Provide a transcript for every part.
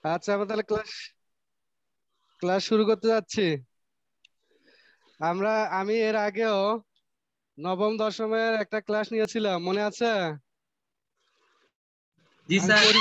আচ্ছা, আমরা তাহলে ক্লাস ক্লাস শুরু করতে যাচ্ছি। আমি এর আগেও নবম দশমের একটা ক্লাস নিয়েছিলাম, মনে আছে? জি আমি স্যার।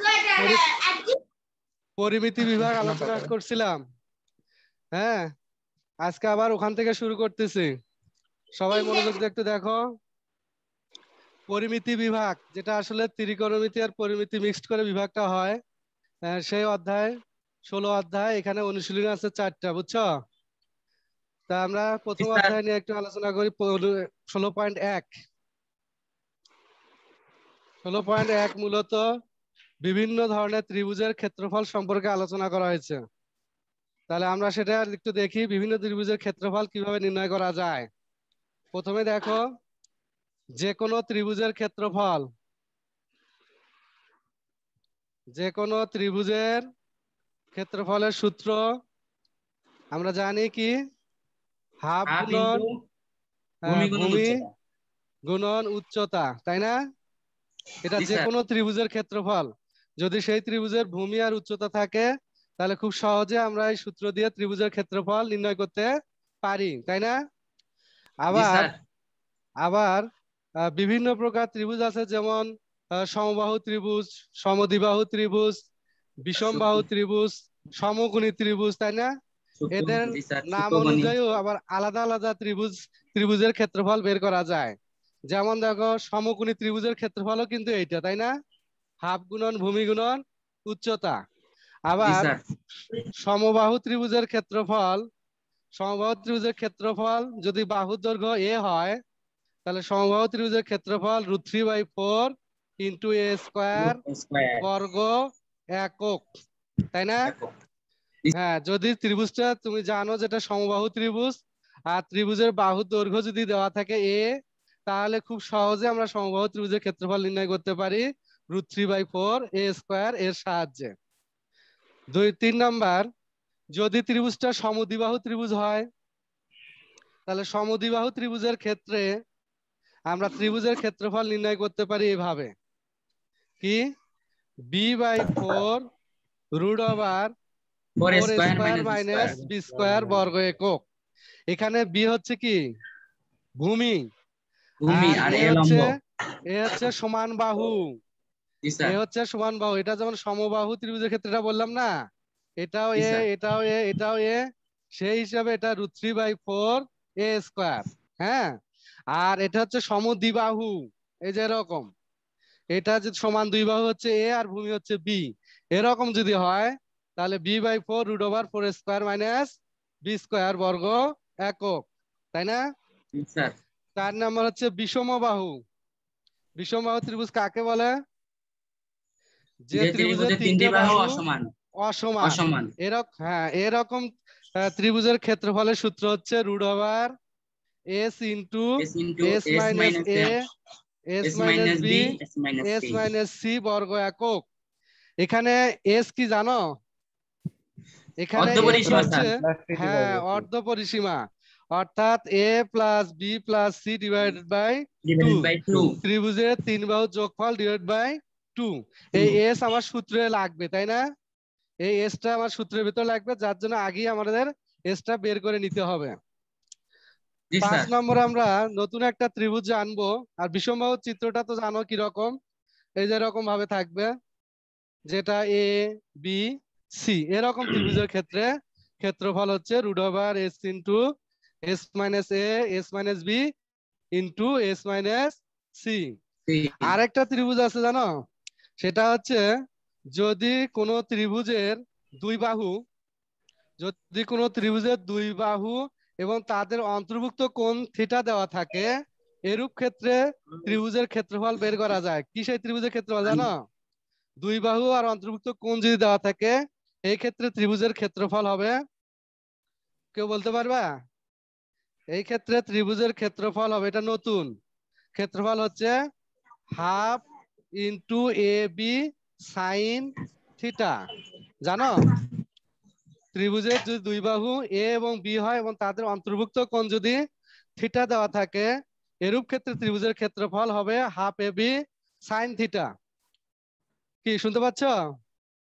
পরিমিতি বিভাগ আলোচনা করছিলাম। হ্যাঁ, আজকে আবার ওখান থেকে শুরু করতেছি। সবাই মনোযোগ দিয়ে একটু দেখো। পরিমিতি বিভাগ, যেটা আসলে ত্রিকোণমিতি আর পরিমিতি মিক্সড করে বিভাগটা হয়, সেই অধ্যায় 16 অধ্যায়। এখানে অনুশীলনী আছে 4টা, বুঝছো? তা আমরা জি প্রথম স্যার। অধ্যায় নিয়ে একটু আলোচনা করি। 16.1। 16.1 মূলত বিভিন্ন ধরনের ত্রিভুজের ক্ষেত্রফল সম্পর্কে আলোচনা করা হয়েছে। তাহলে আমরা সেটা একটু দেখি, বিভিন্ন ত্রিভুজের ক্ষেত্রফল কিভাবে নির্ণয় করা যায়। প্রথমে দেখো, যে কোনো ত্রিভুজের ক্ষেত্রফল, যে কোনো ত্রিভুজের ক্ষেত্রফলের সূত্র আমরা জানি কি? হাফ হাফ গুণন ইনটু ভূমি গুণন ভূমি উচ্চতা। গুণন উচ্চতা, তাই না? এটা জি যে স্যার। কোনো ত্রিভুজের ক্ষেত্রফল। যদি সেই ত্রিভুজের ভূমি আর উচ্চতা থাকে, তাহলে খুব সহজে আমরা এই সূত্র দিয়ে ত্রিভুজের ক্ষেত্রফল নির্ণয় করতে পারি, তাই না? জি আবার স্যার। আবার বিভিন্ন প্রকার ত্রিভুজ আছে, যেমন সমবাহু ত্রিভুজ, সমদ্বিবাহু ত্রিভুজ, বিষমবাহু ত্রিভুজ, সমকোণী ত্রিভুজ, তাই না? এদের জি স্যার, নাম ছোটগণি। অনুযায়ী আবার আলাদা আলাদা ত্রিভুজের ক্ষেত্রফল বের করা যায়। যেমন দেখো, সমকোণী ত্রিভুজের ক্ষেত্রফলও কিন্তু এইটা, তাই না? হাফ গুণন ভূমি গুণন উচ্চতা। জি আবার স্যার। সমবাহু ত্রিভুজের ক্ষেত্রফল, সমবাহু ত্রিভুজের ক্ষেত্রফল যদি বাহুর দৈর্ঘ্য এ হয়, তাহলে সমবাহু ত্রিভুজের ক্ষেত্রফল √3/4 ইন্টু এ স্কোয়ার স্কয়ার। বর্গ একক, তাই না? একক। হ্যাঁ, যদি ত্রিভুজটা তুমি জানো যেটা সমবাহু ত্রিভুজ, আর ত্রিভুজের বাহুর দৈর্ঘ্য যদি দেওয়া থাকে এ, তাহলে খুব সহজে আমরা সমবাহু ত্রিভুজের ক্ষেত্রফল নির্ণয় করতে পারি √3/4 এ স্কোয়ার এর সাহায্যে। 3 নাম্বার, যদি ত্রিভুজটা সমদ্বিবাহু ত্রিভুজ হয়, তাহলে সমদ্বিবাহু ত্রিভুজের ক্ষেত্রে আমরা ত্রিভুজের ক্ষেত্রফল নির্ণয় করতে পারি এভাবে। কি? b/4 four √4 square square minus B minus square. B square বর্গ একক। এখানে বি হচ্ছে কি? ভূমি। ভূমি আর আর এ এ হচ্ছে, লম্ব। সমান বাহু। জি স্যার। সমান বাহু। এটা যেমন সমবাহু ত্রিভুজের ক্ষেত্রে এটা বললাম না, এটাও জি এ, স্যার। এটাও এ, এটাও এ। সেই হিসাবে এটা √3/4 এ স্কোয়ার। হ্যাঁ, আর এটা হচ্ছে সমদ্বিবাহু। এই যে এরকম, এটা যে সমান দুই বাহু হচ্ছে এ আর ভূমি হচ্ছে বি, এরকম যদি হয়, তাহলে b/4 √4 square minus B square বর্গ একক, তাই না? জি স্যার। 4 নাম্বার হচ্ছে বিষমবাহু। বিষমবাহু ত্রিভুজ কাকে বলে? যে যে ত্রিভুজের ত্রিভুজের তিনটি তিনটে বাহু বাহু অসমান। অসমান। অসমান। এরকম ত্রিভুজের ক্ষেত্রফলের সূত্র হচ্ছে √s into S into S S minus minus এ S S minus minus B B S minus S C. Minus C বর্গ একক। এখানে এস কি জানো? এখানে এস অর্ধপরিসীমা হচ্ছে, স্যার। হ্যাঁ, অর্ধ পরিসীমা। অর্থাৎ a plus B plus C divided by 2। Divided by 2। ত্রিভুজের 3 বাহুর যোগফল ডিভাইড বাই 2। এই এস আমার সূত্রে লাগবে, তাই না? এই এসটা আমার সূত্রের ভিতর লাগবে, যার জন্য আগেই আমাদের এসটা বের করে নিতে হবে। জি 5 স্যার। নম্বরে আমরা নতুন একটা ত্রিভুজ আনবো। আর বিষমবাহুর চিত্রটা তো জানো কিরকম। এই যে এরকম ভাবে থাকবে, যেটা এ বি সি, এরকম ত্রিভুজের ক্ষেত্রে ক্ষেত্রফল হচ্ছে √s into S minus A S minus B into S minus C. আরেকটা ত্রিভুজ আছে জানো? সেটা হচ্ছে, যদি কোনো ত্রিভুজের দুই বাহু, যদি কোনো ত্রিভুজের দুই বাহু এবং তাদের অন্তর্ভুক্ত কোণ থিটা দেওয়া থাকে, এরূপ ক্ষেত্রে ত্রিভুজের ক্ষেত্রফল বের করা যায়। কি সেই ত্রিভুজের ক্ষেত্রফল জানো? দুই বাহু আর অন্তর্ভুক্ত কোণ যদি দেওয়া থাকে, এই ক্ষেত্রে ত্রিভুজের ক্ষেত্রফল হবে, কেউ বলতে পারবা? এই ক্ষেত্রে ত্রিভুজের ক্ষেত্রফল হবে, এটা নতুন ক্ষেত্রফল হচ্ছে half into A B sine theta. জানো? ত্রিভুজের যদি দুই বাহু এ এবং বি হয় এবং তাদের অন্তর্ভুক্ত কোণ যদি থিটা দেওয়া থাকে, এরূপ ক্ষেত্রে ত্রিভুজের ক্ষেত্রফল হবে half A B sine theta. কি শুনতে পাচ্ছ?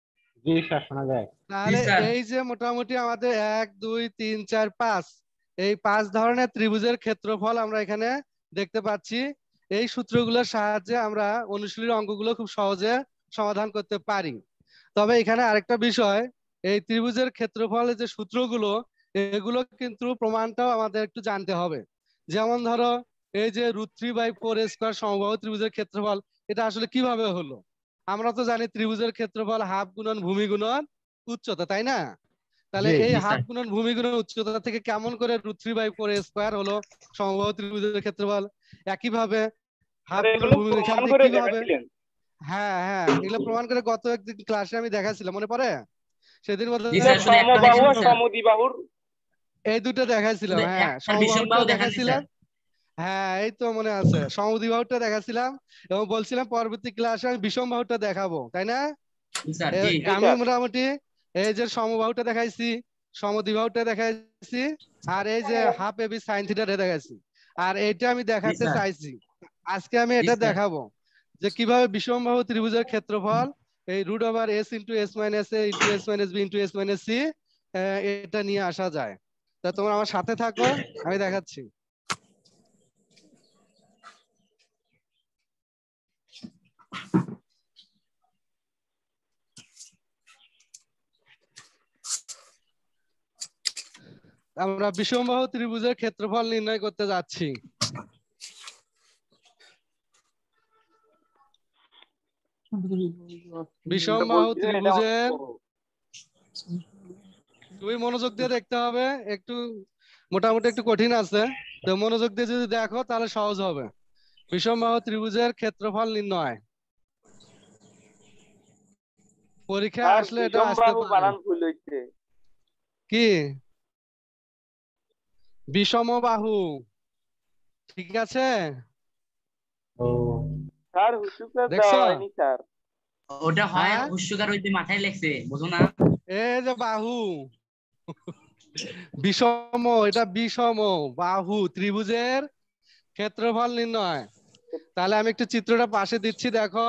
জি স্যার শোনা যায়। তাহলে স্যার এই যে মোটামুটি আমাদের 1 2 3 4 5 এই 5 ধরনের ত্রিভুজের ক্ষেত্রফল আমরা এখানে দেখতে পাচ্ছি। এই সূত্রগুলোর সাহায্যে আমরা অনুশীলনী অঙ্কগুলো খুব সহজে সমাধান করতে পারি। তবে এখানে আরেকটা বিষয়, এই ত্রিভুজের ক্ষেত্রফলের যে সূত্রগুলো, এগুলো কিন্তু প্রমাণটাও আমাদের একটু জানতে হবে। যেমন ধরো এই যে √3/4² সমবাহু ত্রিভুজের ক্ষেত্রফল, এটা আসলে কিভাবে হলো? আমরা তো জানি ত্রিভুজের ক্ষেত্রফল হাফ গুণন ভূমি গুণন উচ্চতা, তাই না? তাহলে জি এই জি হাফ স্যার গুণন ভূমি গুণন উচ্চতা থেকে কেমন করে √3/4² হলো সমবাহু ত্রিভুজের ক্ষেত্রফল? একইভাবে হাফ আরে গুণন এগুলো ভূমি এখান প্রমাণ থেকে করে কিভাবে? দেখাচ্ছিলেন? হ্যাঁ হ্যাঁ, এগুলো প্রমাণ করে গত একদিন ক্লাসে আমি দেখাচ্ছিলাম, মনে পড়ে? সেদিন জি বোধহয় স্যার শুধু একটা সমবাহু দেখেন আর স্যার, সমদ্বিবাহুর এই দুটো দেখাইছিলাম। শুধু হ্যাঁ, একটা সমবাহুটা বিষমবাহু দেখাননি দেখাচ্ছিলাম। স্যার। হ্যাঁ, এই তো মনে আছে, সমদ্বিবাহুটা দেখাচ্ছিলাম এবং বলছিলাম পরবর্তী ক্লাসে আমি বিষমবাহুটা দেখাবো, তাই না? জি স্যার জি জি আমি স্যার। মোটামুটি এই যে সমবাহুটা দেখাইছি, সমদ্বিবাহুটা দেখাইছি, আর এই যে হাফ এবি সাইন থিটা দেখাইছি, আর এইটা আমি জি দেখাতে স্যার চাইছি। আজকে আমি জি এটা স্যার দেখাবো যে কিভাবে বিষমবাহু ত্রিভুজের ক্ষেত্রফল এই √s * s - a * s - b * s - c এটা নিয়ে আসা যায়। তা তোমরা আমার সাথে থাকো, আমি দেখাচ্ছি। আমরা বিষমবাহু ত্রিভুজের ক্ষেত্রফল নির্ণয় করতে যাচ্ছি। বিষমবাহু বলছিলেন এটা অনেক ত্রিভুজের, বড়। তুমি মনোযোগ দিয়ে দেখতে হবে, একটু মোটামুটি একটু কঠিন আছে, তো মনোযোগ দিয়ে যদি দেখো তাহলে সহজ হবে। বিষমবাহু ত্রিভুজের ক্ষেত্রফল নির্ণয়, পরীক্ষায় আর আসলে এটা আসতে বিষমবাহু পারে। বানান ভুল হইছে। কি? বিষমবাহু, ঠিক আছে? ও স্যার হুসুকার দেখছো? দেওয়া হয়নি স্যার। ওটা হয় হ্যাঁ, হুস্যকার হইতে মাথায় লেগছে, বুঝো না? এই যে বাহু, বিষম, এটা বিষম বাহু ত্রিভুজের ক্ষেত্রফল নির্ণয়। তাহলে আমি একটু চিত্রটা পাশে দিচ্ছি, দেখো।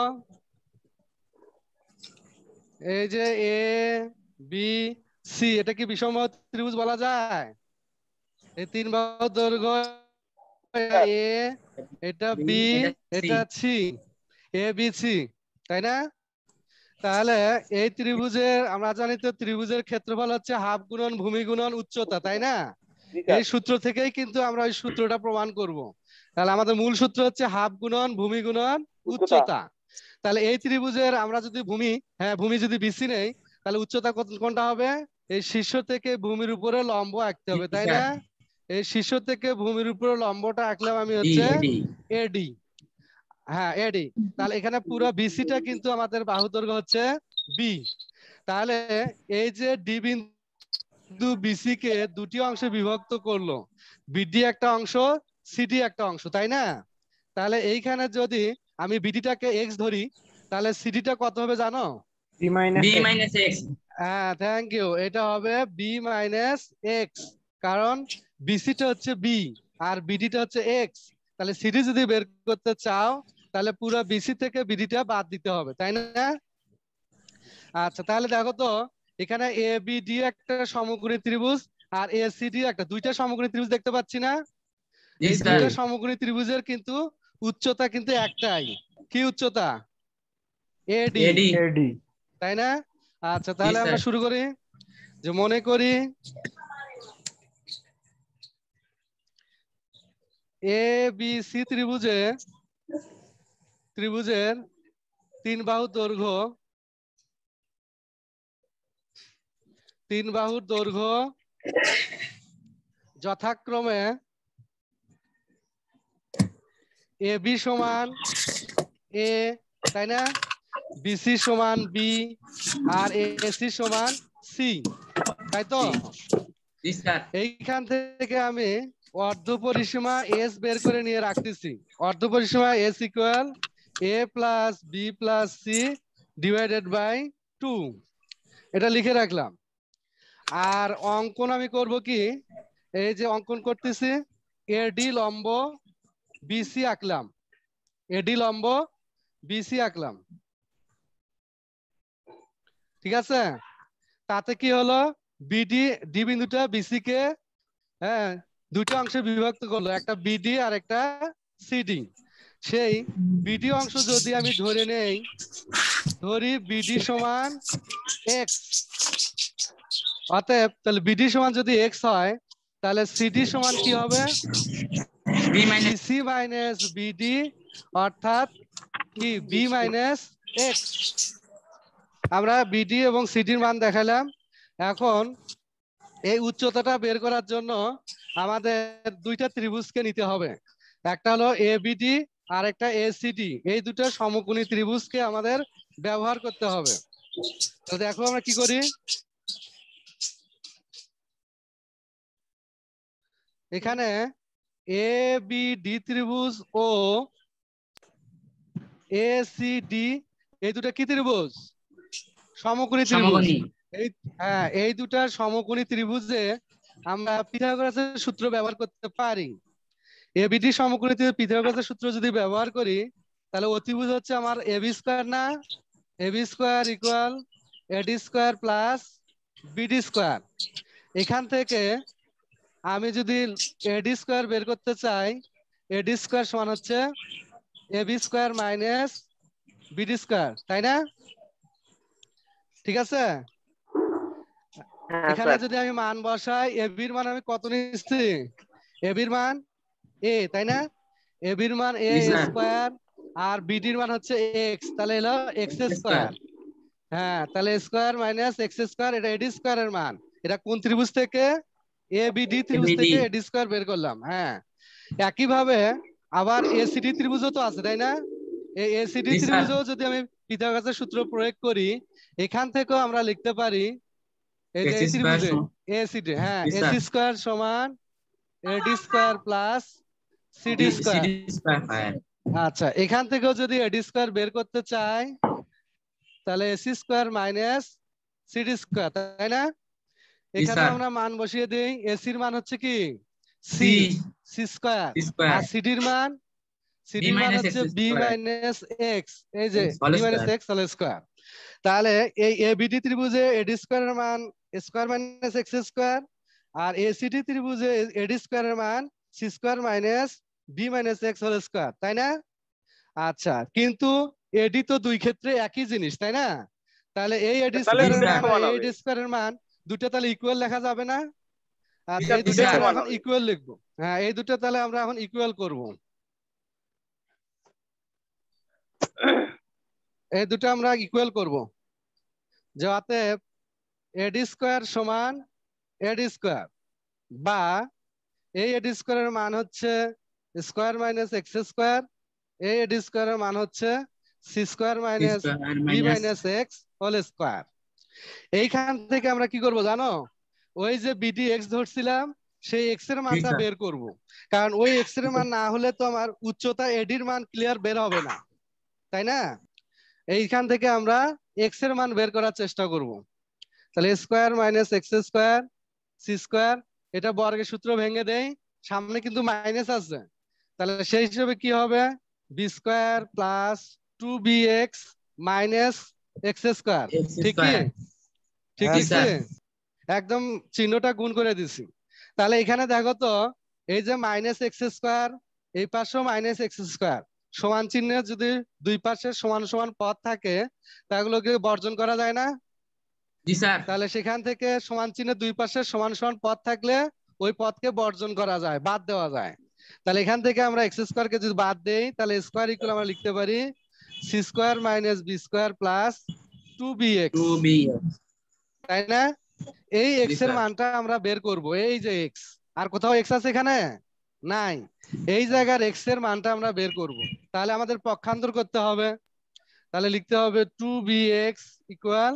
এই যে এ বি সি, এটা কি বিষমবাহু ত্রিভুজ বলা যায়? এই তিন বাহুর দৈর্ঘ্য, এটা স্যার এ, এটা বি, এটা সি। এটা সি, এ বি সি, তাই না? তাহলে এই ত্রিভুজের, আমরা জানি তো ত্রিভুজের ক্ষেত্রফল হচ্ছে হাফ গুণন ভূমি গুণন উচ্চতা, তাই না? জি স্যার। এই সূত্র থেকেই কিন্তু আমরা ওই সূত্রটা প্রমাণ করব। তাহলে আমাদের মূল সূত্র হচ্ছে হাফ গুণন ভূমি গুণন উচ্চতা। উচ্চতা। তাহলে এই ত্রিভুজের আমরা যদি ভূমি, হ্যাঁ ভূমি যদি বিসি নেই, তাহলে উচ্চতা কোনটা হবে? এই শীর্ষ থেকে ভূমির উপরে লম্ব আঁকতে জি হবে, তাই স্যার না? এই শীর্ষ থেকে ভূমির উপরে লম্বটা আঁকলাম আমি ডি হচ্ছে এডি। এডি। হ্যাঁ, এডি। তাহলে এখানে পুরো বিসিটা কিন্তু আমাদের বাহু দৈর্ঘ্য হচ্ছে বি। তাহলে এই যে ডি বিন্দু বিসি কে দুটি অংশে বিভক্ত করলো, বিডি একটা অংশ, সিডি একটা অংশ, তাই না? তাহলে এইখানে যদি আমি বিডিটাকে এক্স ধরি, তাহলে সিডিটা কত হবে জানো? C minus B X. Minus X. হ্যাঁ, থ্যাংক ইউ, এটা হবে বি মাইনাস এক্স। কারণ বিসিটা হচ্ছে বি আর বিডিটা হচ্ছে এক্স। তাহলে সিডি যদি বের করতে চাও, তাহলে পুরো বিসি থেকে বিডিটা বাদ দিতে হবে, তাই না? আচ্ছা, তাহলে দেখো তো, এখানে এ বি ডি একটা সমকোণী ত্রিভুজ, আর এ সি ডি একটা, দুইটা সমকোণী ত্রিভুজ দেখতে পাচ্ছি না? জি এই জি স্যার দুইটা সমকোণী ত্রিভুজের কিন্তু উচ্চতা কিন্তু একটাই। কি উচ্চতা? এডি, এডি। এডি। তাই না? আচ্ছা, জি তাহলে আমরা স্যার শুরু করি। যে মনে করি এ বি সি ত্রিভুজের তিন বাহুর দৈর্ঘ্য, যথাক্রমে এ বি সমান এ, তাই না? বিসি সমান বি, আর এসি সমান সি, তাই তো? জি জি স্যার এইখান থেকে আমি অর্ধপরিসীমা এস বের করে নিয়ে রাখতেছি। অর্ধপরিসীমা S equal A plus B plus C divided by 2, এটা লিখে রাখলাম। আর অঙ্কন আমি করব কি, এই যে অঙ্কন করতেছি, এডি লম্ব বিসি আঁকলাম, এডি লম্ব বিসি আঁকলাম, ঠিক আছে, তাতে কি হলো বিডি ডি বিন্দুটা বিসি কে হ্যাঁ দুটো অংশে বিভক্ত করলো, একটা বিডি আর একটা সিডি। সেই বিডি অংশ যদি আমি ধরে নেই, ধরি বিডি সমান এক্স, অতএব তাহলে বিডি সমান যদি এক্স হয় তাহলে সিডি সমান কি হবে, B minus BC minus BD, অর্থাৎ কি বি মাইনাস এক্স। আমরা বিডি এবং সিডির মান দেখালাম। এখন এই উচ্চতাটা বের করার জন্য আমাদের দুইটা ত্রিভুজকে নিতে হবে, একটা হলো এবিডি আর একটা এসিডি। এই দুটো সমকোণী ত্রিভুজকে আমাদের ব্যবহার করতে হবে। তো দেখো আমরা কি করি, এখানে এ বি ডি ত্রিভুজ ও এসিডি এই দুটো কি ত্রিভুজ, সমকোণী ত্রিভুজ। সমকোণী। এই দুটার সমকোণী ত্রিভুজে আমরা পিথাগোরাসের সূত্র ব্যবহার করতে পারি। এবিডি সমকোণী ত্রিভুজে পিথাগোরাসের সূত্র যদি ব্যবহার করি তাহলে অতিভুজ হচ্ছে আমার এবি স্কয়ার না, AB square equal AD square plus BD square. এখান থেকে আমি যদি এডি স্কয়ার বের করতে চাই, এডি স্কয়ার সমান হচ্ছে AB square minus BD square, তাই না? ঠিক আছে, হ্যাঁ এখানে স্যার। যদি আমি মান বসাই, এবির মান আমি কত নিচ্ছি, এবির মান এ, তাই না? এবির মান এ জি স্যার। স্কয়ার আর বিডির মান হচ্ছে এক্স, তাহলে এলো এক্স স্কয়ার। হ্যাঁ, তাহলে স্কয়ার মাইনাস এক্স স্কয়ার, এটা এডি স্কয়ারের মান। এটা কোন ত্রিভুজ থেকে, এ বি ডি ত্রিভুজ ABD থেকে এডি স্কয়ার বের করলাম। হ্যাঁ, একই ভাবে আবার এসিডি ত্রিভুজও তো আছে, তাই না? এই এসিডি জি স্যার। ত্রিভুজেও যদি আমি পিথাগোরাসের সূত্র প্রয়োগ করি, এখান থেকেও আমরা লিখতে পারি এই যে AC এই স্কয়ার ত্রিভুজে সমান এসিডি, হ্যাঁ জি স্যার। এসি স্কয়ার সমান AD square plus CD square. CD square হয়। আচ্ছা, এখান থেকেও যদি এডি স্কয়ার বের করতে চাই তাহলে AC square minus CD square, তাই না? জি এখানে স্যার। আমরা মান বসিয়ে দেই, এসির মান হচ্ছে কি c c, c square, square আর সিডির মান, বি সিডির মান মাইনাস হচ্ছে x b square minus x, এই যে whole b minus square. X whole square. তাহলে এই এবিডি ত্রিভুজে এডি স্কয়ারের মান স্কয়ার মাইনাস এক্স স্কয়ার, আর এসিডি ত্রিভুজে এডি স্কয়ারের মান c square minus B minus x whole square, তাই না? আচ্ছা, কিন্তু এডি তো দুই ক্ষেত্রে একই জিনিস, তাই না? তাহলে এই এডি তাহলে স্কয়ারের দুটো মান আর সমান এই হবে। এডি স্কয়ারের মান দুটো তাহলে ইকুয়াল লেখা যাবে না? আচ্ছা, এই জি দুটো স্যার। আমরা সমান এখন হবে। ইকুয়াল লিখবো। হ্যাঁ, এই দুটো তাহলে আমরা এখন ইকুয়াল করব। এই দুটো আমরা ইকুয়াল করব, যে অতএব এডি স্কয়ার সমান এডি স্কয়ার, বা এই এডি স্কয়ারের মান হচ্ছে স্কয়ার মাইনাস এক্স স্কয়ার, এই এডি স্কয়ারের মান হচ্ছে c square minus square b minus minus x whole square. এইখান থেকে আমরা কি করব জানো, ওই যে বিডি এক্স ধরছিলাম সেই এক্স এর জি মানটা স্যার। বের করব, কারণ ওই এক্স এর মান না হলে তো আমার উচ্চতা এডির মান ক্লিয়ার বের হবে না, তাই না? এইখান থেকে আমরা এক্স এর মান বের করার চেষ্টা করব। তাহলে square minus x square c square, এটা বর্গের সূত্র ভেঙে দেই, সামনে কিন্তু মাইনাস আছে, তাহলে সেই হিসেবে কি হবে, b square plus 2bx minus x square. X ঠিক কি, স্কয়ার। ঠিক জি লিখছি, স্যার। একদম চিহ্নটা গুণ করে দিছি। তাহলে এখানে দেখো তো, এই যে মাইনাস এক্স স্কয়ার, এই পাশেও মাইনাস এক্স স্কয়ার, সমান চিহ্নের যদি দুই পাশে সমান সমান পদ থাকে তাগুলোকে বর্জন করা যায় না? জি স্যার। তাহলে সেখান থেকে সমান চিহ্নের দুই পাশে সমান সমান পদ থাকলে ওই পদকে বর্জন করা যায়, বাদ দেওয়া যায়। তাহলে এখান থেকে আমরা এক্স স্কয়ারকে যদি বাদ দেই তাহলে স্কয়ার ইকুয়াল আমরা লিখতে পারি c square minus b square plus 2bx, 2b। তাই না? এই জি এক্স এর স্যার। মানটা আমরা বের করব, এই যে এক্স, আর কোথাও এক্স আছে এখানে নাই, এই জায়গার এক্স এর মানটা আমরা বের করব। তাহলে আমাদের পক্ষান্তর করতে হবে, তাহলে লিখতে হবে 2bx equal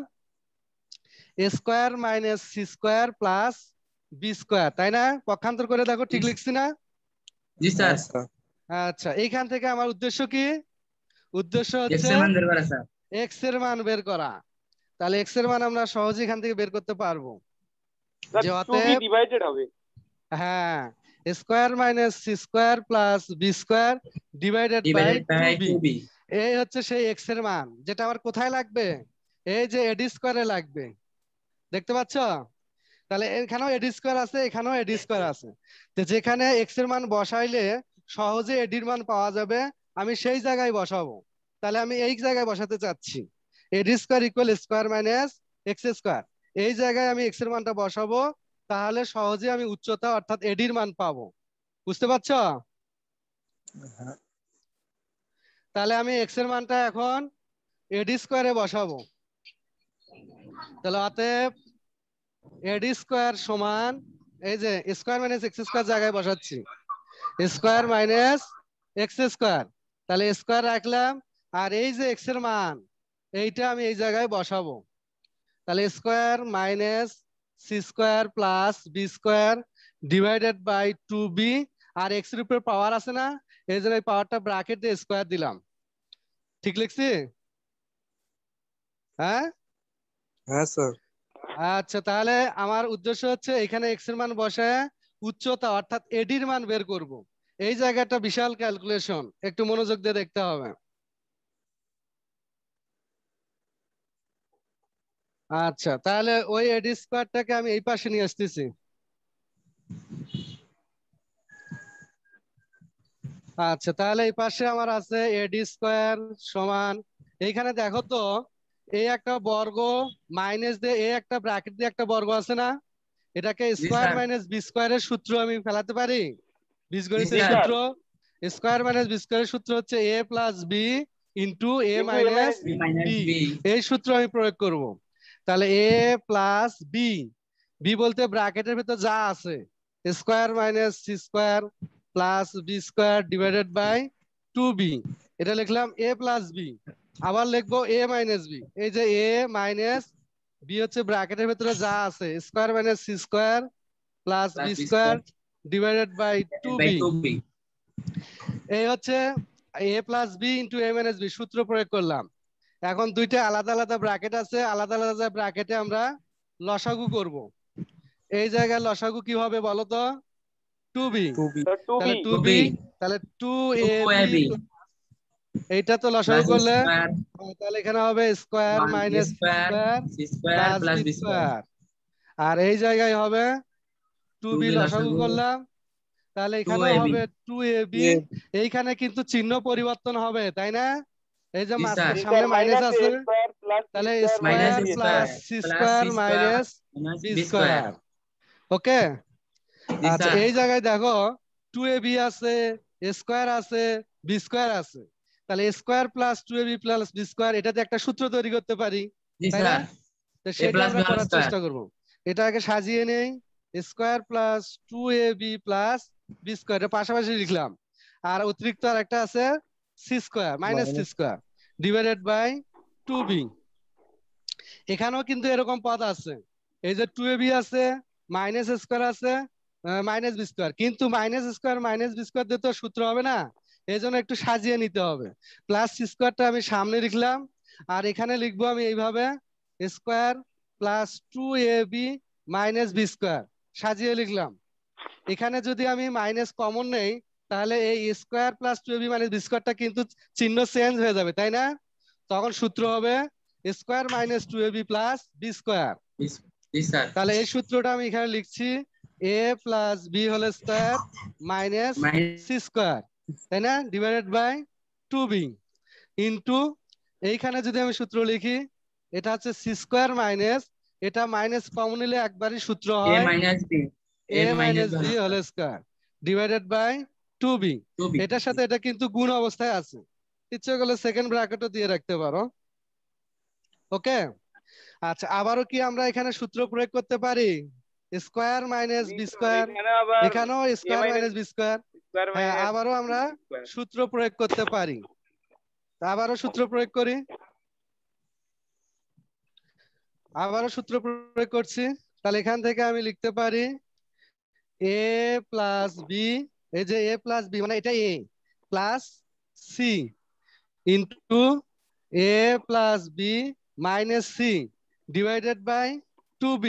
square minus c square plus b square, তাই না? পক্ষান্তর করে দেখো ঠিক লিখছি না? জি স্যার। আচ্ছা, এইখান থেকে আমার উদ্দেশ্য কি, উদ্দেশ্য এক্স হচ্ছে এর মান বের করা স্যার। এক্স এর মান বের করা। তাহলে এক্স এর মান আমরা সহজে এখান থেকে বের করতে পারবো, যে 2b অতএব ডিভাইডেড হবে। হ্যাঁ square minus c square plus b square divided by divided by 2b, 2b। এই হচ্ছে সেই এক্স এর মান, যেটা আমার কোথায় লাগবে, এই যে এডি স্কয়ারে লাগবে, দেখতে পাচ্ছ? তাহলে এখানেও এডি স্কয়ার আছে, এখানেও এডি স্কয়ার আছে। তো যেখানে এক্স এর মান বসাইলে সহজে এডির মান পাওয়া যাবে, আমি সেই জায়গায় বসাবো। তাহলে আমি এই জায়গায় বসাতে চাচ্ছি, AD square equal square minus x square. এই জায়গায় আমি এক্স এর মানটা বসাবো, তাহলে সহজে আমি উচ্চতা অর্থাৎ এডির মান পাবো। বুঝতে পারছ? তাহলে আমি এক্স এর মানটা এখন এডি স্কয়ারে বসাবো। তাহলে অতএব এডি স্কয়ার সমান, এই যে স্কয়ার মাইনাস এক্স স্কয়ার জায়গায় বসাচ্ছি, স্কয়ার মাইনাস এক্স স্কয়ার। তাহলে স্কয়ার রাখলাম, আর এই যে এক্স এর মান এইটা আমি এই জায়গায় বসাবো। তাহলে square minus c square plus b square divided by 2b, আর এক্স এর উপর পাওয়ার আছে না, এই জন্য এই পাওয়ারটা ব্র্যাকেট দিয়ে স্কয়ার দিলাম। ঠিক লিখছি? হ্যাঁ হ্যাঁ স্যার। আচ্ছা, তাহলে আমার উদ্দেশ্য হচ্ছে এখানে এক্স এর মান বসায় উচ্চতা অর্থাৎ এডির মান বের করব। এই জায়গাটা বিশাল ক্যালকুলেশন, একটু মনোযোগ দিয়ে দেখতে হবে। আচ্ছা, তাহলে ওই এডি স্কয়ারটাকে আমি এই পাশে নিয়ে আসতেছি। আচ্ছা, তাহলে এই পাশে আমার আছে এডি স্কয়ার সমান, এইখানে দেখো তো এই একটা বর্গ মাইনাস দিয়ে এই একটা ব্র্যাকেট দিয়ে একটা বর্গ আছে না, এটাকে জি স্কয়ার স্যার। মাইনাস বি স্কয়ারের সূত্র আমি ফেলাতে পারি। বীজগণিতের স্যার। সূত্র স্কয়ার মাইনাস বি স্কয়ারের সূত্র হচ্ছে a plus b into a minus B minus B. B. এই সূত্র আমি প্রয়োগ করব। তাহলে এ প্লাস বি, বি বলতে ব্র্যাকেটের ভিতর যা আছে, square minus c square plus b square divided by 2b। এটা লিখলাম এ প্লাস বি। আবার লিখবো এ মাইনাস বি, এই যে এ মাইনাস বি হচ্ছে ব্র্যাকেটের ভিতরে যা আছে, square minus c square plus b square divided by 2b। এই হচ্ছে a plus b into a minus b, সূত্র প্রয়োগ করলাম। এখন দুইটা আলাদা আলাদা ব্র্যাকেট আছে, আলাদা আলাদা ব্র্যাকেটে আমরা লসাগু করব। এই জায়গায় লসাগু কি হবে বলো তো? 2b। তাহলে 2b, তাহলে 2ab, এইটা তো লসাগু করলে তাহলে এখানে হবে square minus square plus b square, আর এই জায়গায় হবে 2b লসাগু করলাম, তাহলে এখানেও হবে 2ab। এইখানে কিন্তু চিহ্ন পরিবর্তন হবে, তাই না? এই যে সামনে মাইনাস আছে, তাহলে square plus c square minus b square. Okay, আচ্ছা এই জায়গায় দেখো 2ab আছে, স্কয়ার আছে, বি স্কয়ার আছে। তাহলে square plus 2ab plus b square, এটাতে একটা সূত্র তৈরি করতে পারি, তাই না? তো সেটা আমরা করার চেষ্টা করব। এটা আগে সাজিয়ে নেই, square plus 2ab plus b square, এটা পাশাপাশি লিখলাম। আর অতিরিক্ত আর একটা আছে c square minus c square divided by 2b। এখানেও কিন্তু এরকম পদ আছে, এই যে 2ab আছে, মাইনাস স্কয়ার আছে, মাইনাস বি স্কয়ার, কিন্তু minus square minus b square দিয়ে তো সূত্র হবে না, এই জন্য একটু সাজিয়ে নিতে হবে। প্লাস সি স্কয়ারটা আমি সামনে লিখলাম, আর এখানে লিখবো আমি এইভাবে square plus 2ab minus b square, সাজিয়ে লিখলাম। এখানে যদি আমি মাইনাস কমন নেই, তাহলে এই square plus 2ab minus b স্কয়ারটা কিন্তু চিহ্ন চেঞ্জ হয়ে যাবে, তাই না? তখন সূত্র হবে square minus 2ab plus b square. তাহলে এই সূত্রটা আমি এখানে লিখছি, a plus b whole square minus c square, তাই না, ডিভাইডেড বাই 2b ইন্টু, এইখানে যদি আমি সূত্র লিখি, এটা হচ্ছে সি স্কয়ার মাইনাস, এটা মাইনাস কমন নিলে একবারই সূত্র হয় a minus b whole square divided by 2b। এটার সাথে এটা কিন্তু গুণ অবস্থায় আছে, ইচ্ছে করলে সেকেন্ড ব্র্যাকেটও দিয়ে রাখতে পারো। ওকে, আচ্ছা আবারও কি আমরা এখানে সূত্র প্রয়োগ করতে পারি? স্কয়ার মাইনাস বি স্কয়ার, এখানেও স্কয়ার মাইনাস বি স্কয়ার, হ্যাঁ আবারও আমরা সূত্র প্রয়োগ করতে পারি। আবারও সূত্র প্রয়োগ করি, আবারও সূত্র প্রয়োগ করছি। তাহলে এখান থেকে আমি লিখতে পারি এ প্লাস বি, এই যে এ প্লাস বি মানে এটা a plus c into a plus b minus c divided by 2b।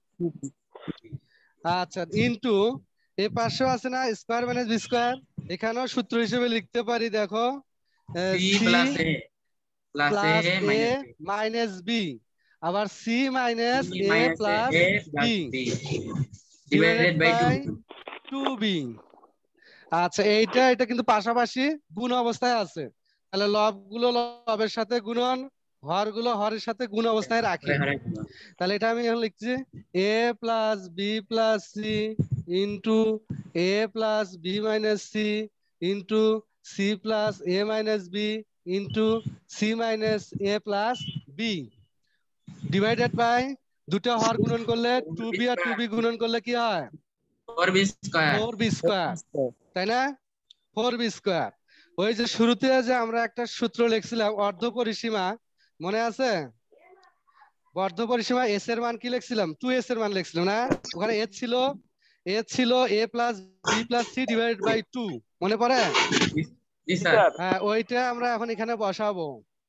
আচ্ছা ইন্টু এ পাশেও আছে না স্কয়ার মাইনাস বি স্কয়ার, এখানেও সূত্র হিসেবে লিখতে পারি, দেখো c plus a minus b আবার c minus C a minus plus A plus b B divided divided by by 2. 2b। আচ্ছা এটা কিন্তু পাশাপাশি গুণ অবস্থায় আছে, তাহলে লবগুলো লবের সাথে গুণন, হরগুলো হরের সাথে গুণ অবস্থায় রাখি। তাহলে এটা আমি এখন লিখছি a plus B plus c into a plus b minus c into c plus a minus B into c minus a plus b divided by দুটো হর গুণন করলে 2b আর 2b গুণন করলে কি হয় 4b square 4b স্কয়ার, তাই না? 4b square. ওই যে শুরুতে যে আমরা একটা সূত্র লিখছিলাম অর্ধ পরিসীমা, মনে আছে? অর্ধ পরিসীমা এস এর মান কি লিখছিলাম 2s এর মান লিখছিলাম না? ওখানে এ ছিল a plus B plus C divided by 2, মনে পড়ে? জি স্যার হ্যাঁ, ওইটা আমরা এখন এখানে বসাবো।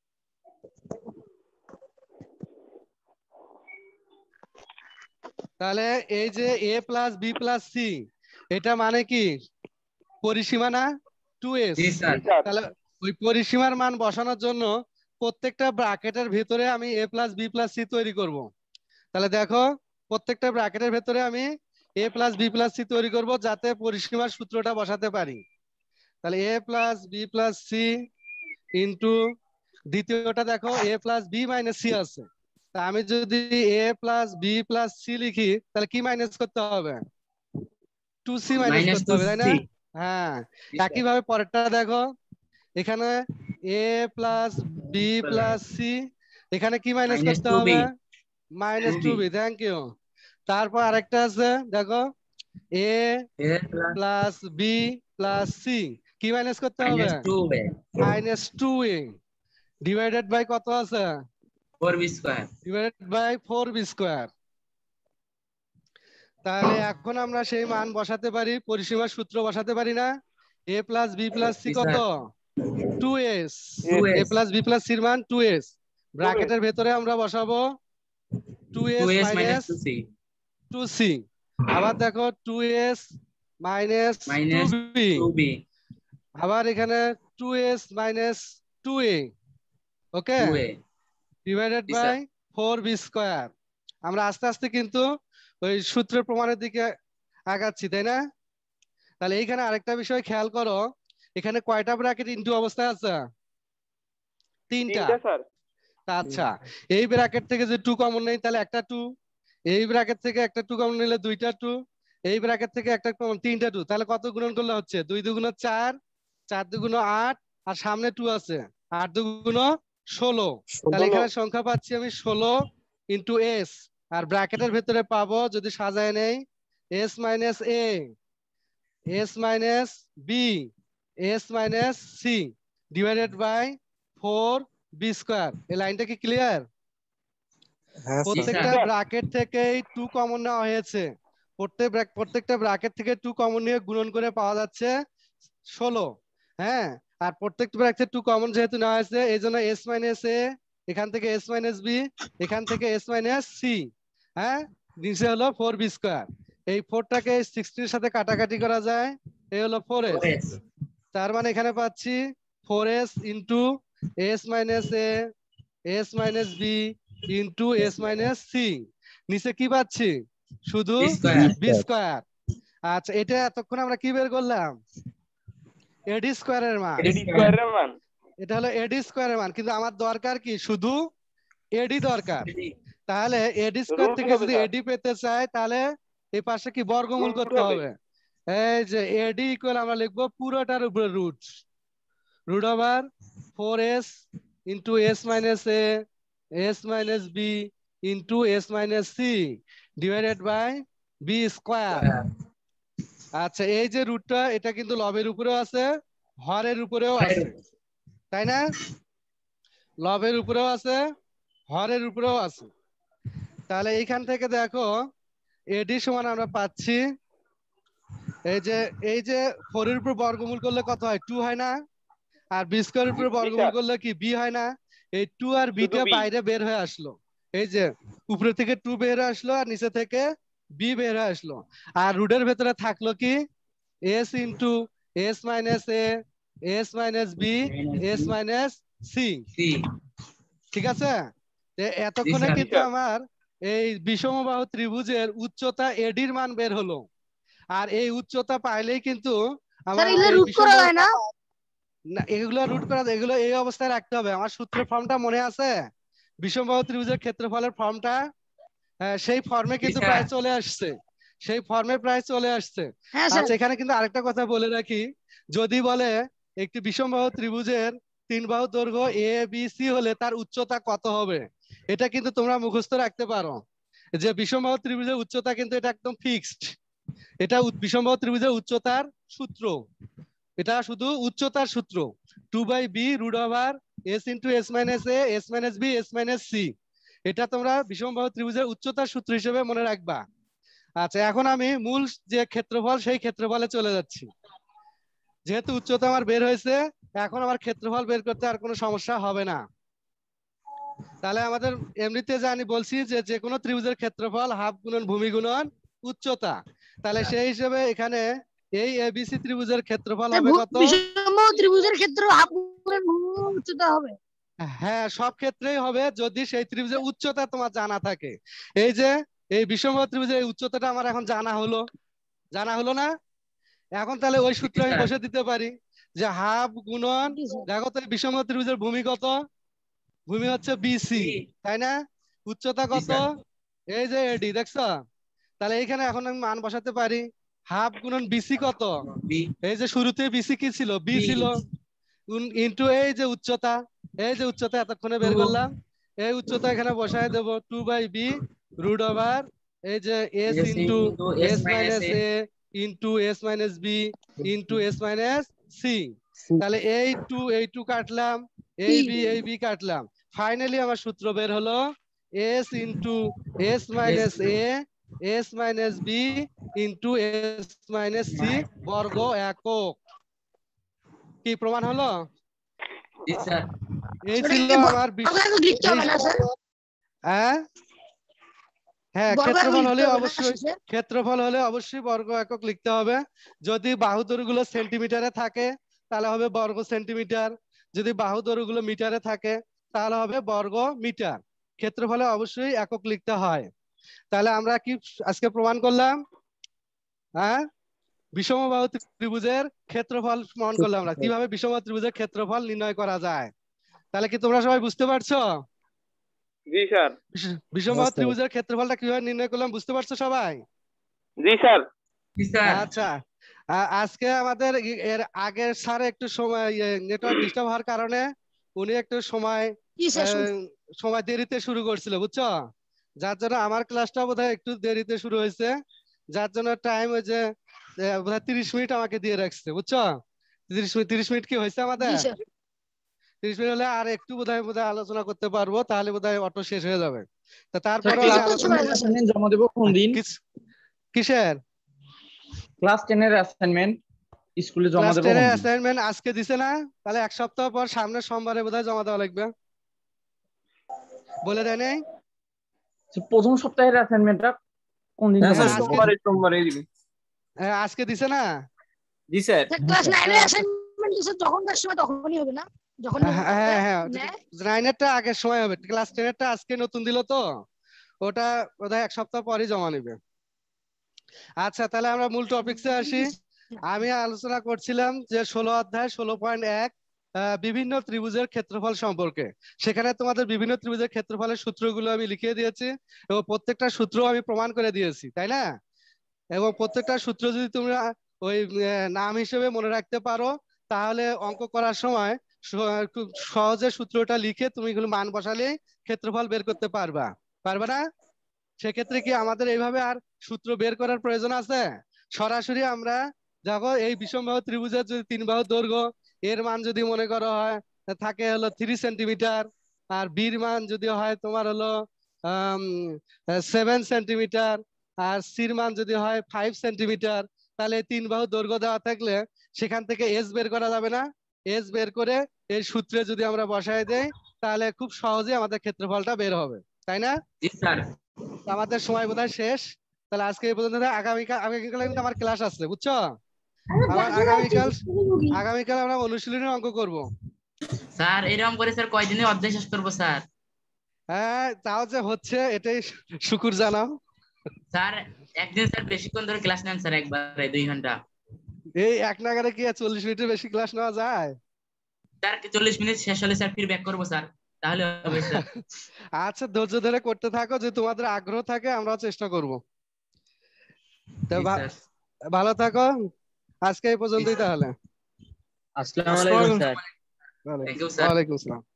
তাহলে এই যে a plus B plus c এটা মানে কি পরিসীমা না 2s? জি স্যার তাহলে ওই পরিসীমার মান বসানোর জন্য প্রত্যেকটা ব্র্যাকেটের ভিতরে আমি a plus B plus c তৈরি করব। তাহলে দেখো প্রত্যেকটা ব্র্যাকেটের ভিতরে আমি a plus B plus c তৈরি করব যাতে পরিসীমার সূত্রটা বসাতে পারি। তাহলে a plus B plus c into দ্বিতীয়টা দেখো a plus b minus c আছে, তা আমি যদি a plus B plus c লিখি তাহলে কি মাইনাস করতে হবে 2c মাইনাস minus করতে হবে, তাই না? 2c হ্যাঁ, জি স্যার একইভাবে পরেরটা দেখো এখানে a plus B plus c, এখানে কি মাইনাস minus করতে 2b হবে minus 2b 2b। Thank you. তারপর আরেকটা আছে দেখো a A plus plus B plus c কি মাইনাস করতে হবে minus 2b minus 2a divided by কত আছে 4b square divided by 4b square. তাহলে এখন আমরা সেই মান বসাতে পারি, পরিসীমার সূত্র বসাতে পারি না? a plus B plus c জি কত sir 2s, a 2s plus B plus সির মান 2s, ব্র্যাকেটের ভেতরে আমরা বসাবো 2s 2s minus minus 2c 2c, আবার দেখো 2s minus minus 2b, 2b আবার এখানে 2s minus 2a, okay 2a divided জি বাই স্যার 4b স্কয়ার। আমরা আস্তে আস্তে কিন্তু ওই সূত্রের প্রমাণের দিকে আগাচ্ছি, তাই না? তাহলে এইখানে আরেকটা বিষয় খেয়াল করো, এখানে কয়টা ব্র্যাকেট ইনটু অবস্থায় আছে 3টা। স্যার। আচ্ছা, এই ব্র্যাকেট থেকে যে 2 কমন নেই তাহলে একটা 2, এই ব্র্যাকেট থেকে একটা 2 কমন নিলে দুইটা 2, এই ব্র্যাকেট থেকে একটা কমন তিনটা 2, তাহলে কত গুণন করলে হচ্ছে 2 2 4, 4 2 8, আর সামনে 2 আছে 8 2 16, তাহলে এখানে সংখ্যা পাচ্ছি আমি 16 ইন্টু এস, আর ব্র্যাকেটের ভেতরে পাবো যদি সাজায় নেই s minus A, S minus b, S minus c divided by 4b square. এই লাইনটা কি ক্লিয়ার? হ্যাঁ স্যার প্রত্যেকটা ব্র্যাকেট থেকেই 2 কমন নেওয়া হয়েছে, প্রত্যেকটা ব্র্যাকেট থেকে 2 কমন নিয়ে গুণন করে পাওয়া যাচ্ছে 16। হ্যাঁ, আর প্রত্যেকটা ব্র্যাকেট 2 কমন যেহেতু নেওয়া হয়েছে এই জন্য এস মাইনাস এ, এখান থেকে এস মাইনাস বি, এখান থেকে এস মাইনাস সি, হ্যাঁ নিচে হলো 4b স্কয়ার। এই 4টাকে 60 এর সাথে কাটাকাটি করা যায়, এই হলো 4s, 4s তার মানে এখানে পাচ্ছি 4s ইন্টু এস মাইনাস এ, S minus B into S minus c, নিচে কি পাচ্ছি শুধু b square বি স্কয়ার। আচ্ছা, এটা এতক্ষণ আমরা কি বের করলাম এডি স্কয়ারের মান, এডি স্কয়ারের মান। এটা হলো এডি স্কয়ারের মান, কিন্তু আমার দরকার কি শুধু এডি দরকার। তাহলে এডি স্কয়ার রুট থেকে হবে যদি স্যার। এডি পেতে চাই তাহলে এই পাশে কি বর্গমূল রুট করতে হবে। হবে। এই যে এডি ইকুয়াল আমরা লিখবো পুরোটার উপরে root, root over 4s into S minus A, S minus B into S minus c divided by b square. আচ্ছা, এই যে রুটটা এটা কিন্তু লবের উপরেও আছে হরের উপরেও আছে, তাই না? লবের উপরেও আছে হরের উপরেও আছে। তাহলে এইখান থেকে দেখো এডি সমান আমরা পাচ্ছি এই যে 4 এর উপর বর্গমূল করলে কত হয় 2 হয় না, আর বি স্কয়ারের উপর বর্গমূল করলে কি বি হয় না, এই 2 আর বিটা বাইরে বের হয়ে আসলো, এই যে উপরে থেকে 2 বের হয়ে আসলো আর নিচে থেকে বি বের হয়ে আসলো, আর রুটের ভেতরে থাকলো কি এস ইন্টু এস মাইনাস এ, S minus b, S minus c, c ঠিক আছে? এতক্ষণে স্যার। কিন্তু আমার এই বিষমবাহু ত্রিভুজের উচ্চতা এডির মান বের হলো, আর এই উচ্চতা পাইলেই কিন্তু আমার স্যার এগুলো এই রুট করা বিষমবাহু যায় না? না, এগুলো রুট করা এগুলো এই অবস্থায় রাখতে হবে। আমার সূত্রের ফর্মটা মনে আছে? বিষমবাহু ত্রিভুজের ক্ষেত্রফলের ফর্মটা, সেই ফর্মে কিন্তু স্যার। প্রায় চলে আসছে, সেই ফর্মে প্রায় চলে আসছে। হ্যাঁ স্যার। আচ্ছা, এখানে কিন্তু আরেকটা কথা বলে রাখি, যদি বলে একটি বিষমবাহু ত্রিভুজের 3 বাহু দৈর্ঘ্য এ বি সি হলে তার উচ্চতা কত হবে, এটা কিন্তু তোমরা মুখস্থ রাখতে পারো যে বিষমবাহু ত্রিভুজের উচ্চতা কিন্তু এটা একদম ফিক্সড। এটা বিষমবাহু ত্রিভুজের উচ্চতার সূত্র, এটা শুধু উচ্চতার সূত্র, 2/b√s/s-a s-b s-c। এটা তোমরা বিষমবাহু ত্রিভুজের উচ্চতার সূত্র হিসেবে মনে রাখবা। আচ্ছা, এখন আমি মূল যে ক্ষেত্রফল সেই ক্ষেত্রফলে চলে যাচ্ছি। যেহেতু উচ্চতা আমার বের হয়েছে, এখন আমার ক্ষেত্রফল বের করতে আর কোনো সমস্যা হবে না। তাহলে আমাদের এমনিতে জানি বলছি যে যে কোনো ত্রিভুজের ক্ষেত্রফল হাফ গুণন ভূমি গুণন উচ্চতা। তাহলে সেই হিসেবে এখানে এই এবিসি ত্রিভুজের ক্ষেত্রফল হবে কত? বিষমবাহু ত্রিভুজের ক্ষেত্রে হাফ গুণন ভূমি উচ্চতা হবে। হ্যাঁ, সব ক্ষেত্রেই হবে যদি সেই ত্রিভুজের উচ্চতা তোমার জানা থাকে। এই যে এই বিষমবাহু ত্রিভুজের এই উচ্চতাটা আমার এখন জানা হলো না? এখন তাহলে ওই সূত্র আমি স্যার। বসে দিতে পারি যে হাফ গুণন, জি স্যার। দেখো তো এই বিষমবাহু ত্রিভুজের ভূমি কত? ভূমি হচ্ছে বিসি, তাই না? উচ্চতা জি কত? স্যার। এই যে এডি, দেখছো? তাহলে এইখানে এখন আমি মান বসাতে পারি। হাফ গুণন বিসি কত? বি এই যে শুরুতে বিসি কি ছিল? বি বি ছিল, ইন্টু এই যে উচ্চতা, এই যে উচ্চতা এতক্ষণে বের করলাম, এই উচ্চতা এখানে বসায় দেব 2/b√, এই যে s s into into S S minus minus a a into S minus B into S minus c. তাহলে এই টু কাটলাম, এই বি কাটলাম, ফাইনালি আমার সূত্র বের হলো s into S minus A S minus B into S minus C বর্গ একক। কি প্রমাণ হলো? জি স্যার। এই স্যার, ছিল এই আমার বর্গ একক লিখতে হবে না স্যার? হ্যাঁ হ্যাঁ, বর্গ একক ক্ষেত্রফল লিখতে হলে হবে না অবশ্যই, স্যার? ক্ষেত্রফল হলে অবশ্যই বর্গ একক লিখতে হবে। যদি বাহু দৈর্ঘ্যগুলো সেন্টিমিটারে থাকে তাহলে হবে বর্গ সেন্টিমিটার, যদি বাহু দৈর্ঘ্যগুলো মিটারে থাকে তাহলে হবে বর্গ মিটার। ক্ষেত্রফলে অবশ্যই একক লিখতে হয়। তাহলে আমরা কি আজকে প্রমাণ করলাম? হ্যাঁ, বিষমবাহু ত্রিভুজের ক্ষেত্রফল প্রমাণ করলাম আমরা, কিভাবে বিষমবাহু ত্রিভুজের ক্ষেত্রফল নির্ণয় করা যায়। তাহলে কি তোমরা সবাই বুঝতে পারছো? জি স্যার। বিষমবাহু ত্রিভুজের ক্ষেত্রফলটা কিভাবে নির্ণয় করলাম বুঝতে পারছো সবাই? জি স্যার। জি স্যার। আচ্ছা, আজকে আমাদের এর আগের স্যার একটু সময় নেটওয়ার্ক ডিস্টার্ব হওয়ার কারণে উনি একটু সময় জি স্যার। সময় দেরিতে শুরু করছিল, বুঝছো? যার জন্য আমার ক্লাসটা বোধহয় একটু দেরিতে শুরু হয়েছে, যার জন্য টাইম ওই যে বোধহয় 30 মিনিট আমাকে দিয়ে রাখছে, বুঝছো? 30 মিনিট কি হয়েছে জি আমাদের? স্যার। 30 মিনিট হলে আর একটু বোধহয় আলোচনা করতে পারবো, তাহলে বোধহয় অটো শেষ হয়ে যাবে। তা তারপরে ক্লাস আমি আলোচনা অ্যাসাইনমেন্ট জমা দেব কোন দিন? কিসের ক্লাস 10 এর অ্যাসাইনমেন্ট স্কুলে জমা ক্লাস দেব 10 কোন এর দিন? অ্যাসাইনমেন্ট আজকে দিছে না? তাহলে এক সপ্তাহ পর সামনের সোমবারে বোধহয় জমা দেওয়া লাগবে, বলে দেয় নাই? প্রথম সপ্তাহের অ্যাসাইনমেন্টটা কোন দিন জমা দেব? সোমবারে দিবি। আজকে দিছে না? জি স্যার। ক্লাস 9 এর অ্যাসাইনমেন্ট স্যার যখনকার সময় তখনই হবে না? যখন হ্যাঁ, 9 এরটা আগের সময় হবে, ক্লাস 10 এরটা আজকে নতুন দিল তো, ওটা বোধহয় এক সপ্তাহ পরই জমা নেবে। আচ্ছা, তাহলে আমরা মূল টপিকসে আসি। আমি আলোচনা করছিলাম যে 16 অধ্যায় 16.1 বিভিন্ন ত্রিভুজের ক্ষেত্রফল সম্পর্কে। সেখানে তোমাদের বিভিন্ন ত্রিভুজের ক্ষেত্রফলের সূত্রগুলো আমি লিখিয়ে দিয়েছি এবং প্রত্যেকটা সূত্র আমি প্রমাণ করে দিয়েছি, তাই না? এবং প্রত্যেকটা সূত্র যদি তোমরা ওই নাম হিসেবে মনে রাখতে পারো তাহলে অঙ্ক করার সময় খুব সহজে সূত্রটা লিখে তুমি এগুলো মান বসালে ক্ষেত্রফল বের করতে পারবা, পারবে না? সেক্ষেত্রে কি আমাদের এইভাবে আর সূত্র বের করার প্রয়োজন আছে? সরাসরি আমরা দেখো এই বিষমবাহু ত্রিভুজের যদি 3 বাহু দৈর্ঘ্য এর মান যদি মনে করো হয় থাকে হলো 3 সেন্টিমিটার, আর বির মান যদি হয় তোমার হলো 7 সেন্টিমিটার, আর সির মান যদি হয় 5 সেন্টিমিটার, তাহলে 3 বাহু দৈর্ঘ্য দেওয়া থাকলে সেখান থেকে এস বের করা যাবে না? এস বের করে এই সূত্রে যদি আমরা বসায় দেই তাহলে খুব সহজেই আমাদের ক্ষেত্রফলটা বের হবে, তাই না? জি স্যার। আমাদের সময় বোধহয় শেষ। তাহলে আজকে এই পর্যন্ত, আগামীকাল কিন্তু আমার ক্লাস আছে, বুঝছো? আমার আগামীকাল আমরা অনুশীলনের অঙ্ক করব। স্যার এরকম করে স্যার কয়দিনে অধ্যায় শেষ করবো স্যার? হ্যাঁ তাও যে হচ্ছে এটাই শুকুর জানাও। স্যার একদিন স্যার বেশিক্ষণ ধরে ক্লাস নেন স্যার, একবারে 2 ঘন্টা। এই এক নাগারে কি আর 40 মিনিটের বেশি ক্লাস নেওয়া যায়? স্যার 40 মিনিট শেষ হলে স্যার ফির ব্যাক করবো স্যার, তাহলে হবে স্যার। আচ্ছা ধৈর্য ধরে করতে থাকো, যে তোমাদের আগ্রহ থাকে আমরাও চেষ্টা করব। তো জি স্যার। ভালো থাকো, আজকে এই পর্যন্তই তাহলে। আসসালামু আলাইকুম স্যার। Thank you sir. ওয়ালাইকুম আসসালাম।